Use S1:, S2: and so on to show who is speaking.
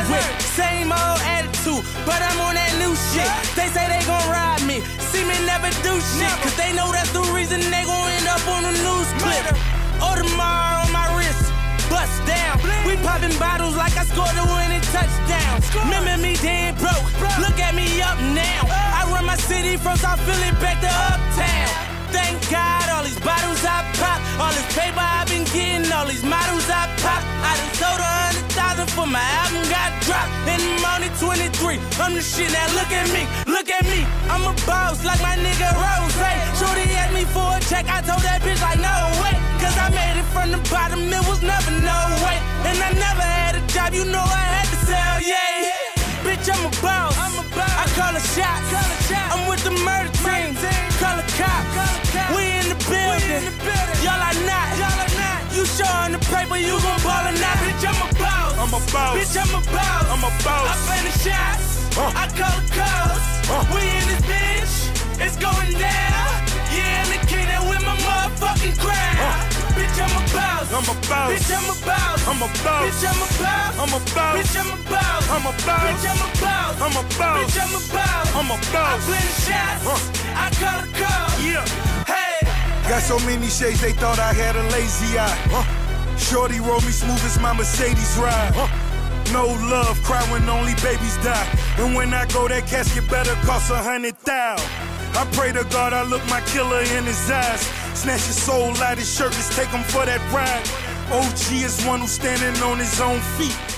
S1: With same old attitude, but I'm on that new shit. They say they gon' ride me, see me never do shit, cause they know that's the reason they gon' end up on the news clip. Audemars on my wrist, bust down. We popping bottles like I scored a winning touchdown. Remember me dead broke, look at me up now. I run my city from South Philly back to Uptown. Thank God, all these bottles I pop, all this paper I've been getting, all these models I pop. I done sold 100,000 for my album got dropped. And I'm only 23, I'm the shit, now look at me, look at me. I'm a boss like my nigga Rose. Shorty asked me for a check, I told that bitch like no way, cause I made it from the bottom, it was never no way. And I never had a job, you know I had to sell, yeah. Bitch, I'm a boss, I call a shots. I'm with the murder team, call a cop. We in the building, y'all are not. You showing the paper, you gon' ball or not. Bitch, I'm a boss, bitch, I'm a boss. I play the shots, I call the calls. We in this bitch, it's going down. Yeah, and the king that with my motherfucking crown. Bitch, I'm a boss, bitch, I'm a boss. Bitch, I'm a boss, bitch, I'm a boss. Bitch, I'm a boss, bitch, I'm a boss. I play the shots, I call the calls. Yeah, hey.
S2: Got so many shades, they thought I had a lazy eye. Shorty roll me smooth as my Mercedes ride. No love, cry when only babies die. And when I go, that casket better cost 100,000. I pray to God I look my killer in his eyes. Snatch his soul out his shirt, let's take him for that ride. OG is one who's standing on his own feet.